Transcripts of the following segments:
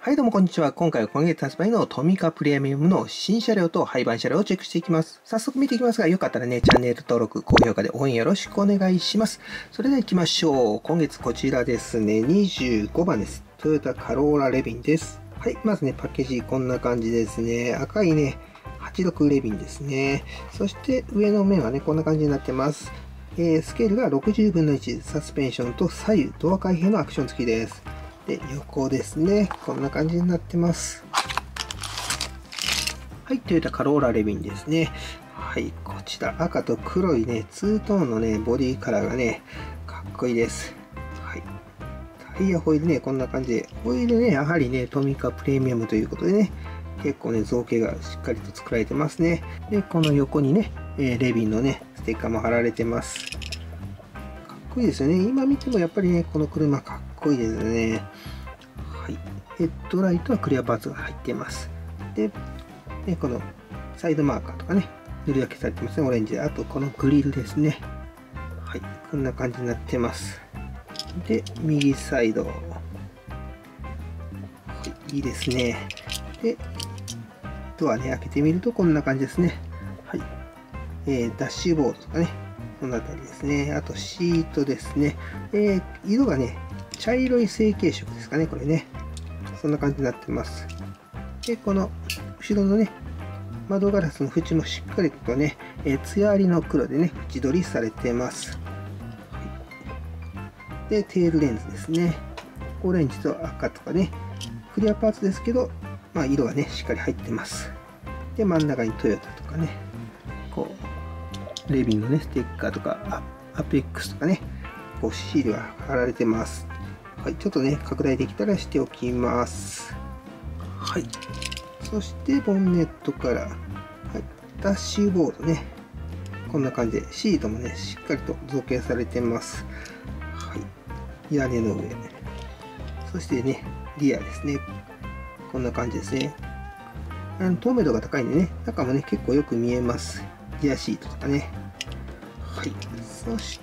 はいどうもこんにちは。今回は今月発売のトミカプレミアムの新車両と廃盤車両をチェックしていきます。早速見ていきますが、よかったらね、チャンネル登録、高評価で応援よろしくお願いします。それでは行きましょう。今月こちらですね、25番です。トヨタカローラレビンです。はい、まずね、パッケージこんな感じですね。赤いね、86レビンですね。そして上の面はね、こんな感じになってます。スケールが60分の1、サスペンションと左右ドア開閉のアクション付きです。で、横ですね。こんな感じになってます。はい、トヨタカローラレビンですね。はい、こちら赤と黒いね、ツートーンのね、ボディカラーがね、かっこいいです。はい。タイヤホイールね、こんな感じで。ホイールね、やはりね、トミカプレミアムということでね、結構ね、造形がしっかりと作られてますね。で、この横にね、レビンのね、ステッカーも貼られてます。かっこいいですよね。今見てもやっぱりね、この車かっこいいですね。はい。ヘッドライトはクリアパーツが入っています。で、このサイドマーカーとかね、塗り分けされてますね、オレンジで。あと、このグリルですね。はい。こんな感じになってます。で、右サイド。はい、いいですね。で、ドアね、開けてみるとこんな感じですね。はい。ダッシュボードとかね、この辺りですね。あと、シートですね。色がね、茶色い成型色ですかね、これね。そんな感じになってます。で、この後ろのね、窓ガラスの縁もしっかりとね、艶ありの黒でね、縁取りされてます。はい、で、テールレンズですね。オレンジと赤とかね、クリアパーツですけど、まあ、色はね、しっかり入ってます。で、真ん中にトヨタとかね、こう、レビンのね、ステッカーとか、アペックスとかね、こう、シールが貼られてます。はい、ちょっとね、拡大できたらしておきます。はい。そして、ボンネットから、はい、ダッシュボードね。こんな感じで、シートもね、しっかりと造形されてます。はい。屋根の上。そしてね、リアですね。こんな感じですね。透明度が高いんでね、中もね、結構よく見えます。リアシートとかね。はい。そして、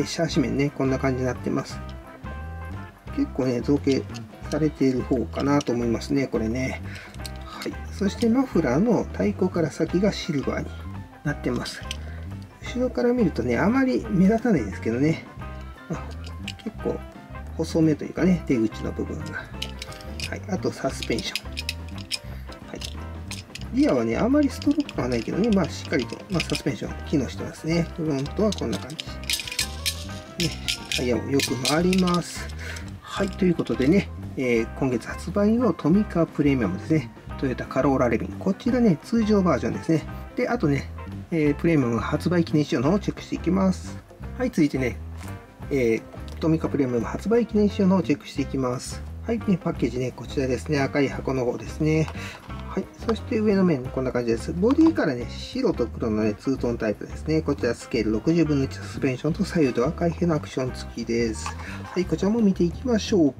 シャーシ面ね、こんな感じになってます。結構ね、造形されている方かなと思いますね、これね。はい。そしてマフラーの太鼓から先がシルバーになってます。後ろから見るとね、あまり目立たないですけどね。結構細めというかね、出口の部分が。はい。あとサスペンション。はい。リアはね、あまりストロークはないけどね、まあしっかりと、サスペンション機能してますね。フロントはこんな感じ。ね、タイヤもよく回ります。はい、ということでね、今月発売のトミカプレミアムですね。トヨタカローラレビン。こちらね、通常バージョンですね。で、あとね、プレミアム発売記念仕様の方をチェックしていきます。はい、続いてね、トミカプレミアム発売記念仕様の方をチェックしていきます。はい、ね、パッケージね、こちらですね。赤い箱の方ですね。はい、そして上の面、こんな感じです。ボディからね、白と黒のね、ツートンタイプですね。こちらスケール60分の1サスペンションと左右ドア開閉のアクション付きです。はい、こちらも見ていきましょう。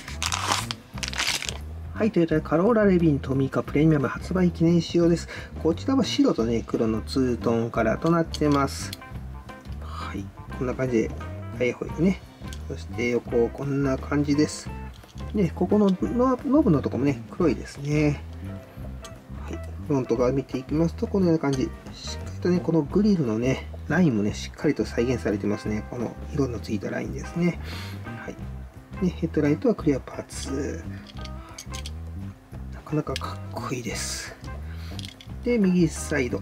はい、トヨタカローラレビントミカプレミアム発売記念仕様です。こちらは白とね、黒のツートンカラーとなってます。はい、こんな感じで、タイヤホイールね。そして横、こんな感じです。で、ここのノブのとこもね、黒いですね。はい、フロント側見ていきますと、このような感じ。しっかりとね、このグリルのね、ラインもね、しっかりと再現されてますね。この色のついたラインですね。はい。で、ヘッドライトはクリアパーツ。なかなかかっこいいです。で、右サイド。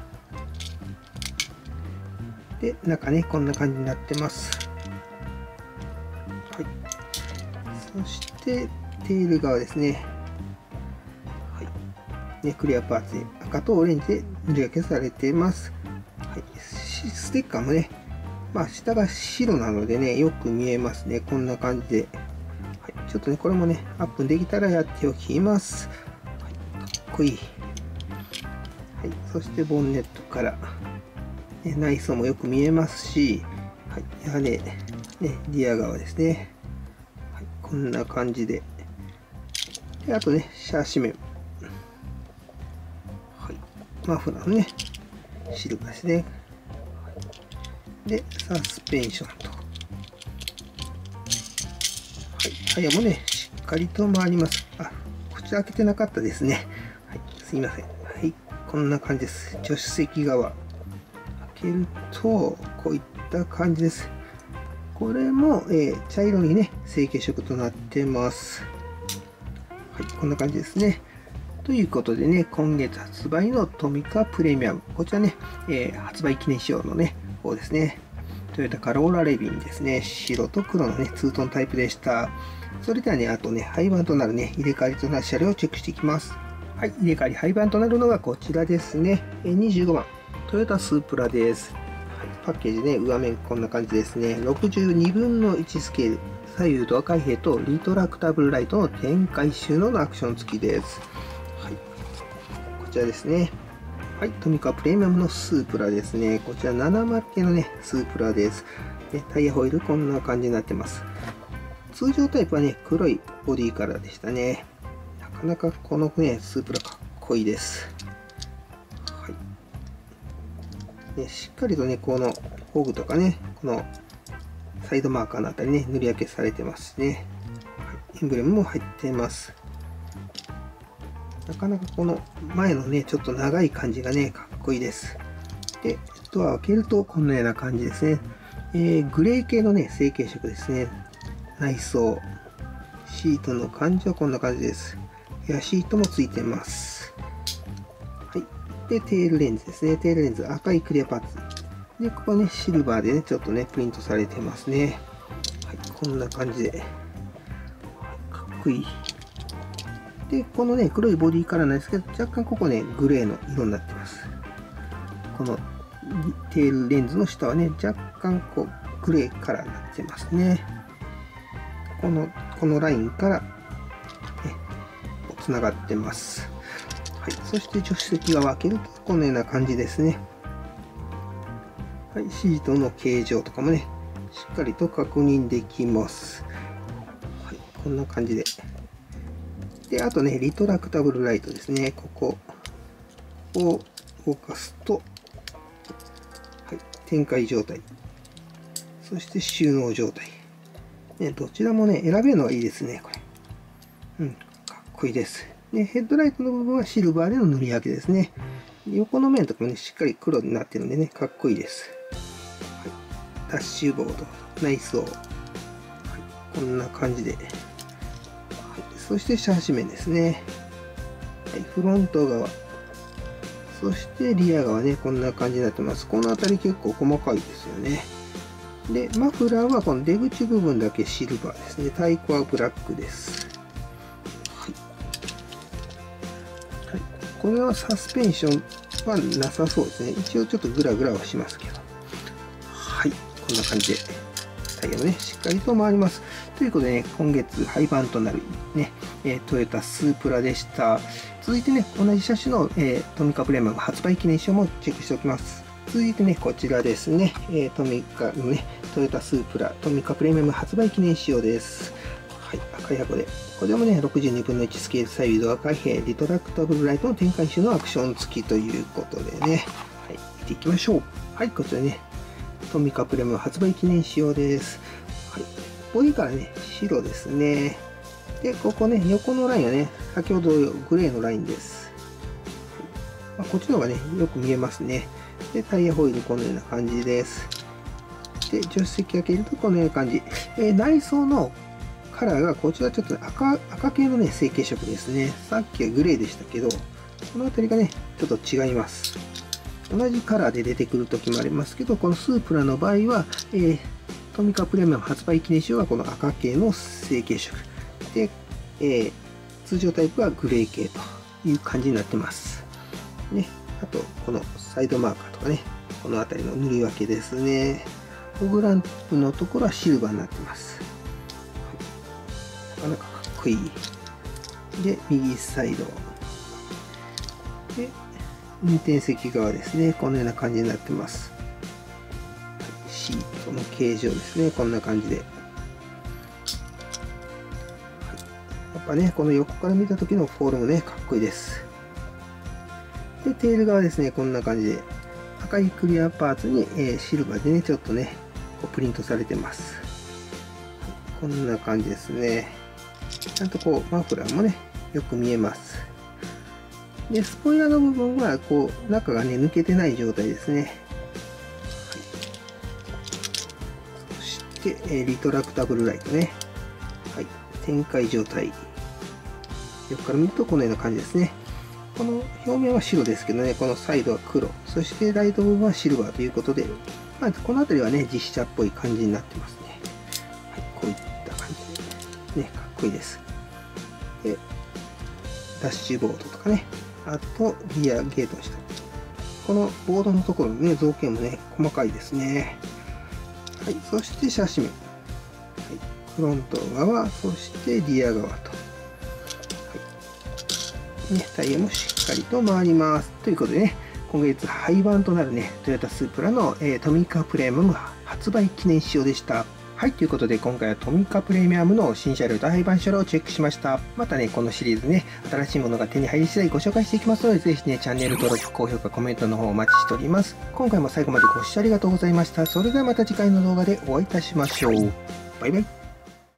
で、中ね、こんな感じになってます。はい。そして、テール側ですね。ね、クリアパーツで赤とオレンジで塗り分けされています。はい、ステッカーもね、下が白なのでね、よく見えますね。こんな感じで。はい、ちょっとね、これもね、アップできたらやっておきます。はい、かっこいい。はい、そしてボンネットから、ね、内装もよく見えますし、はい、屋根、ね、リア側ですね。はい、こんな感じで。で、あとね、シャーシ面。マフラーのね、シルバーですね。で、サスペンションと。はい、タイヤもね、しっかりと回ります。 ちら開けてなかったですね。はい、すいません。はい、こんな感じです。助手席側。開けると、こういった感じです。これも、茶色にね、成型色となってます。はい、こんな感じですね。ということでね、今月発売のトミカプレミアム。こちらね、発売記念仕様のね、方ですね。トヨタカローラレビンですね。白と黒のね、ツートンタイプでした。それではね、あとね、廃盤となるね、入れ替わりとなる車両をチェックしていきます。はい、入れ替わり廃盤となるのがこちらですね。25番、トヨタスープラです。パッケージね、上面こんな感じですね。62分の1スケール、左右ドア開閉とリトラクタブルライトの展開収納のアクション付きです。はい、こちらですね。はい、トミカプレミアムのスープラですね。こちら70系のね、スープラです。でタイヤホイールこんな感じになってます。通常タイプはね、黒いボディカラーでしたね。なかなかこのね、スープラかっこいいです。しっかりとね、このホグとかね、このサイドマーカーのあたりね、塗り分けされてますね。はい、エンブレムも入ってます。なかなかこの前のね、ちょっと長い感じがね、かっこいいです。で、ドアを開けるとこんなような感じですね。グレー系のね、成型色ですね。内装、シートの感じはこんな感じです。エアシートもついてます。はい。で、テールレンズですね。テールレンズ、赤いクリアパーツ。で、ここね、シルバーでね、ちょっとね、プリントされてますね。はい、こんな感じで。かっこいい。で、このね、黒いボディカラーなんですけど、若干ここね、グレーの色になってます。このテールレンズの下はね、若干こう、グレーカラーになってますね。このラインから、ね、つながってます。はい、そして助手席側を開けるとこのような感じですね。はい、シートの形状とかもね、しっかりと確認できます。はい、こんな感じで。で、あとね、リトラクタブルライトですね。ここを動かすと、はい、展開状態。そして収納状態。ね、どちらもね、選べるのがいいですね、これ。うん、かっこいいです。で、ヘッドライトの部分はシルバーでの塗り分けですね。横の面とかもね、しっかり黒になってるんでね、かっこいいです。はい、ダッシュボード、内装。はい、こんな感じで。はい、そしてシャーシ面ですね。はい、フロント側。そしてリア側ね、こんな感じになってます。この辺り結構細かいですよね。で、マフラーはこの出口部分だけシルバーですね。太鼓はブラックです。はい。はい、これはサスペンションはなさそうですね。一応ちょっとグラグラはしますけど。はい。こんな感じで、タイヤもね、しっかりと回ります。ということでね、今月廃盤となるね、トヨタスープラでした。続いてね、同じ車種の、トミカプレミアム発売記念証もチェックしておきます。続いてね、こちらですね、トミカのね、トヨタスープラ、トミカプレミアム発売記念仕様です。はい、赤い箱で。これもね、62分の1スケール左右ドア開閉、リトラクタブルライトの展開種のアクション付きということでね、はい、見ていきましょう。はい、こちらね、トミカプレミアム発売記念仕様です。はい、ボディからね、白ですね。で、ここね、横のラインはね、先ほどグレーのラインです。はい、こっちの方がね、よく見えますね。で、タイヤホイールこのような感じです。で、助手席開けるとこのような感じ。内装のカラーがこちらちょっと赤系のね、成型色ですね。さっきはグレーでしたけど、この辺りがね、ちょっと違います。同じカラーで出てくる時もありますけど、このスープラの場合は、トミカプレミアム発売記念仕様はこの赤系の成型色。で、通常タイプはグレー系という感じになってます。ね。あと、このサイドマーカーとかね、この辺りの塗り分けですね。ホグランプのところはシルバーになってます。はい、なかなかかっこいい。で、右サイド。で、運転席側ですね。このような感じになってます。はい、シートの形状ですね。こんな感じで。はい、やっぱね、この横から見た時のフォルムね、かっこいいです。で、テール側ですね、こんな感じで。赤いクリアパーツに、シルバーでね、ちょっとね、こうプリントされてます。はい、こんな感じですね。ちゃんとこう、マフラーもね、 よく見えます。で、スポイラーの部分は、こう、中がね、抜けてない状態ですね。はい、そして、リトラクタブルライトね。はい、展開状態。横から見るとこのような感じですね。この表面は白ですけどね、このサイドは黒。そしてライト部分はシルバーということで、まあ、この辺りはね、実写っぽい感じになってますね。はい、こういった感じで、ね、かっこいいです。で、ダッシュボードとかね、あと、ギアゲートの下。このボードのところのね、造形もね、細かいですね。はい、そしてシャシメ。はい、フロント側、そしてリア側と。ね、タイヤもしっかりと回ります。ということでね、今月廃盤となるね、トヨタスープラの、トミカプレミアム発売記念仕様でした。はい、ということで今回はトミカプレミアムの新車両と廃盤車両をチェックしました。またね、このシリーズね、新しいものが手に入り次第ご紹介していきますので、ぜひね、チャンネル登録、高評価、コメントの方お待ちしております。今回も最後までご視聴ありがとうございました。それではまた次回の動画でお会いいたしましょう。バイバイ。